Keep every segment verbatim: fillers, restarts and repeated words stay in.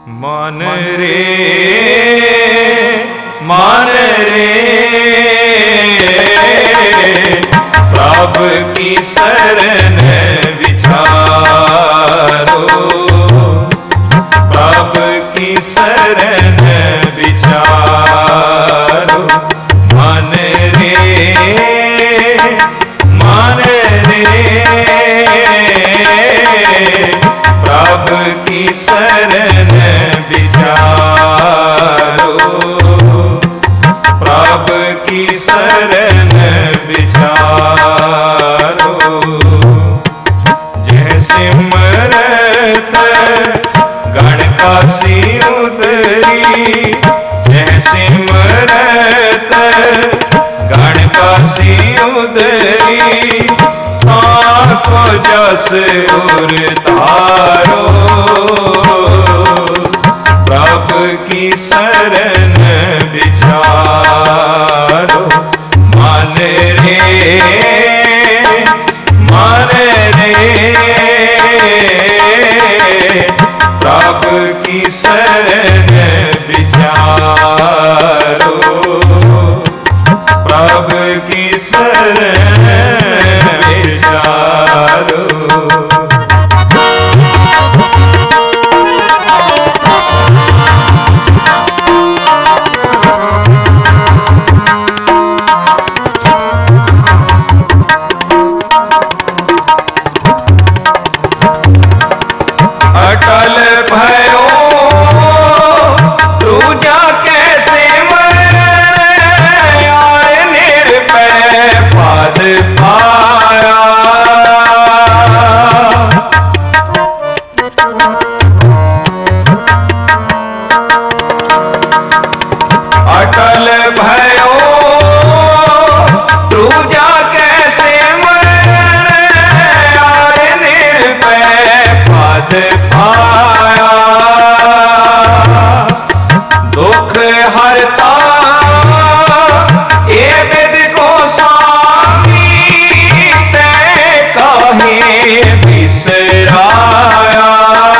मान रे मान रे प्रभु की शरण विचारो, प्रभु की शरण विचारो। मान रे मान रे प्रभु की शरण विचारो, प्रभु की शरण विचारो। जैसे मरत गण काशी उतरी, जैसे मरत गण काशी उतरी, ताको जस उर तारो, प्रभु की शरण विचारो। मान रे मान रे प्रभु की शरण विचारो, प्रभु की शरण विचारो। अटल भयो दूजा कैसे मरे, यार निर्भय पद पाया। अटल भयो दूजा कैसे मरे, यार निर्भय पद पाया। दुख हरता ये वेद को स्वामी, तै काहे बिसराया।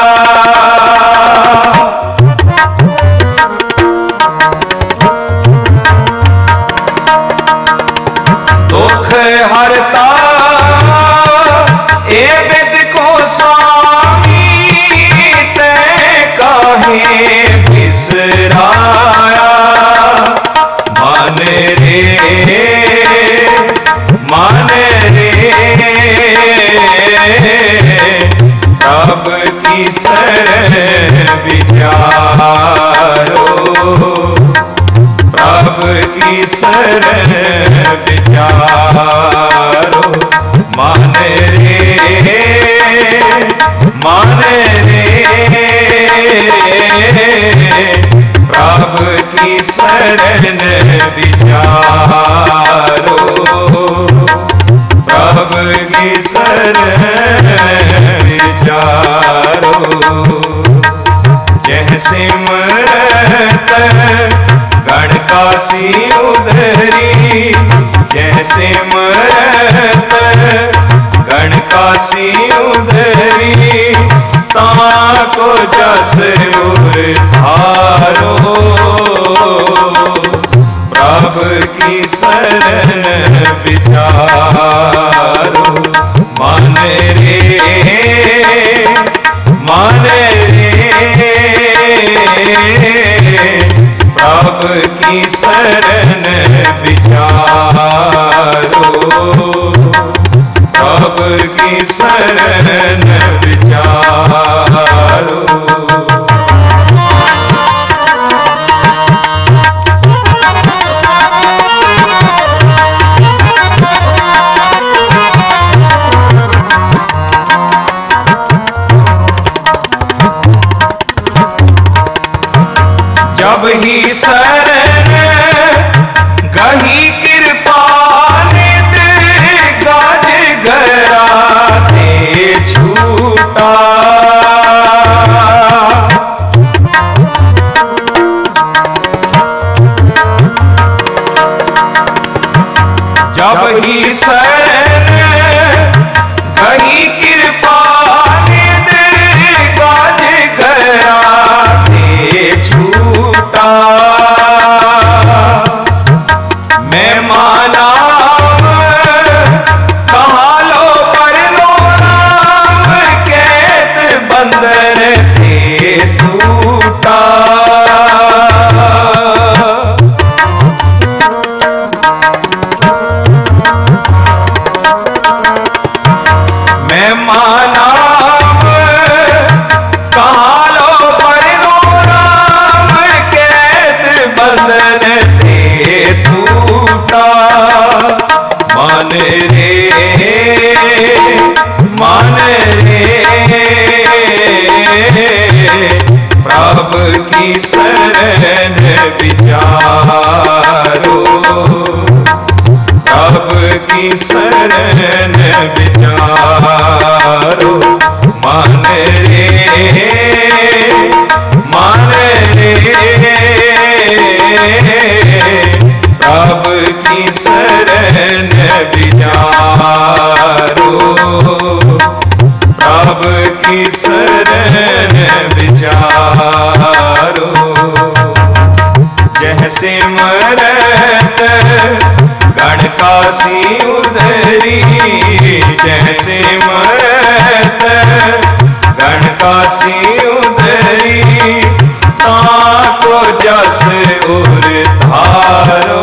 दुख हरता ये वेद को स्वामी, बिसराया। मान रे मान रे प्रभु की शरण विचारो, प्रभु की शरण विचारो। मान रे मान रे प्रभु की शरण विचारो, प्रभु की शरण विचारो। जैसे मरत गण काशी उधरी, जैसे मरत गण काशी उधरी, ताको जस उर तारो, प्रभु की शरण विचारो। मान रे मान रे प्रभु की शरण विचारो, प्रभु की शरण विचारो। जब ही शरण गही कृपा नित, गाज गया दे छूटा। जब ही शरण गही कृपा नित, गाज गया दे बंधन थे टूटा। मैं माना कहाँ लो परो राम कैद बंधन थे टूटा। मान रे मान रे प्रभु की शरण विचारो। प्रभु की शरण विचारो। मान रे मान रे प्रभु की शरण विचारो। प्रभु की शरण विचारो। जैसे मरत गण काशी उधरी। जैसे मरत गण काशी उधरी। ताको जस उर धारो।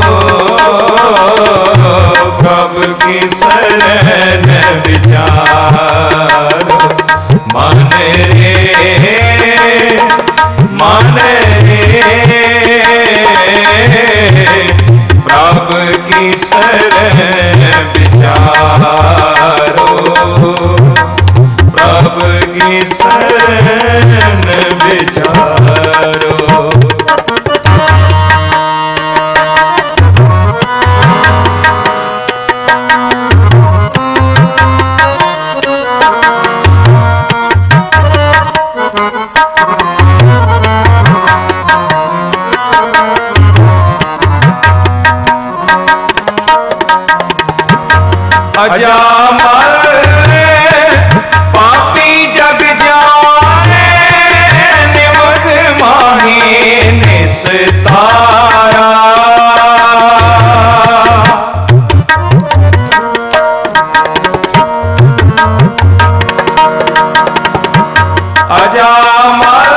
प्रभु की शरण विचारो। मान रे मान रे प्रभु की शरण विचारो। प्रभु की शरण विचारो। अजामर पापी जग जाने। निमक माही निस्तारा। अजामर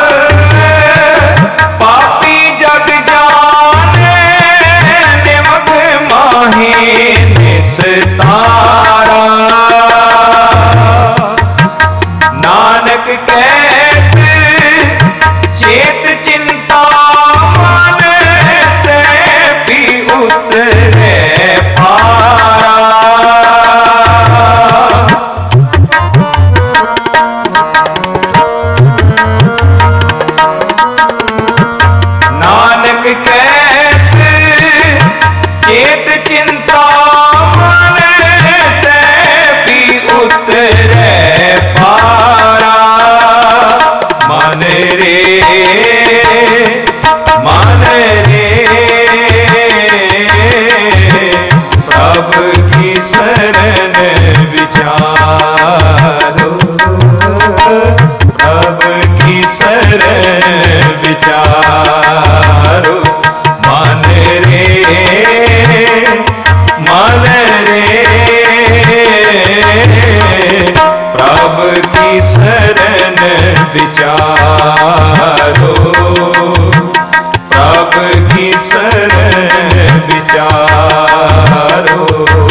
पापी जग जाने। निमक माही निस्तारा। नानक कहते चेत चिंता मन ते भी उतरे पारा। नानक कहते चेत चिंता मन ते भी उतरे पारा। मान रे मान रे प्रभु की शरण विचारो। प्रभु की शरण विचारो। मान रे मान रे प्रभु की शरण विचारो। प्रभु की शरण विचारो।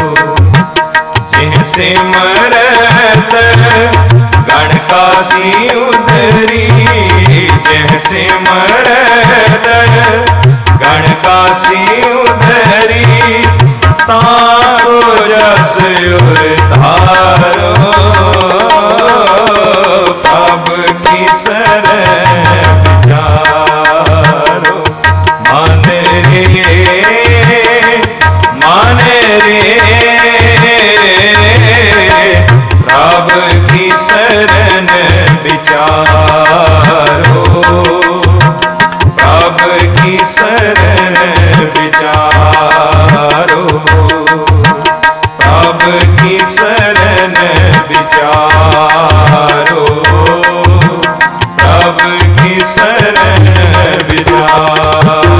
जैसे मरत गण काशी उधरी। जैसे मरत गण काशी उधरी। ताको जस उर धारो। प्रभु की शरण विचारो। मान रे मान रे प्रभु की शरण विचारो। प्रभु की शरण विचारो। प्रभु की शरण विचारो। प्रभु की शरण विचारो।